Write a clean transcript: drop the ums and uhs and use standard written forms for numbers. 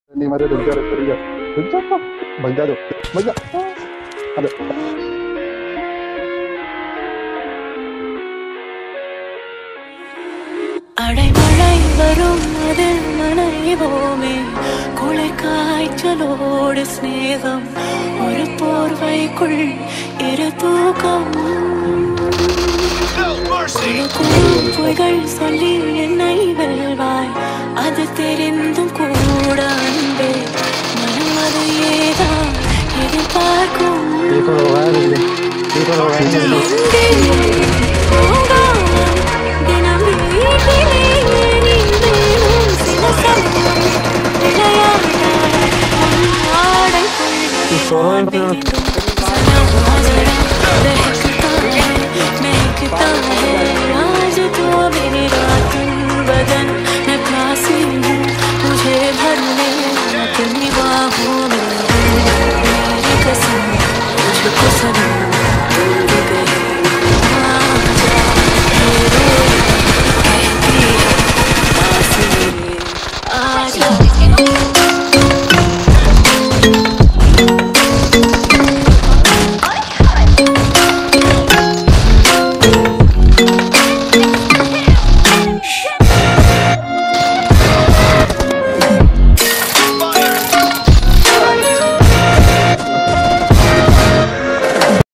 நீ மாதிரி ரெண்டாரு தெரியா ரெண்டாப்பா பஞ்சாதோ பஞ்சா அது அடைமழை வரும் அதில் நனைவோமே குளிர் காய்ச்சலோடு ஸ்நேகம் ஒரு போர்வைக்குள் இரு தூக்கம் பொய்கள் சொல்லி என்னை வெல்வாய் அது தெரிந்தும் கூட அன்பே மனம் அது ஏதான் எதிர்பார்க்கும்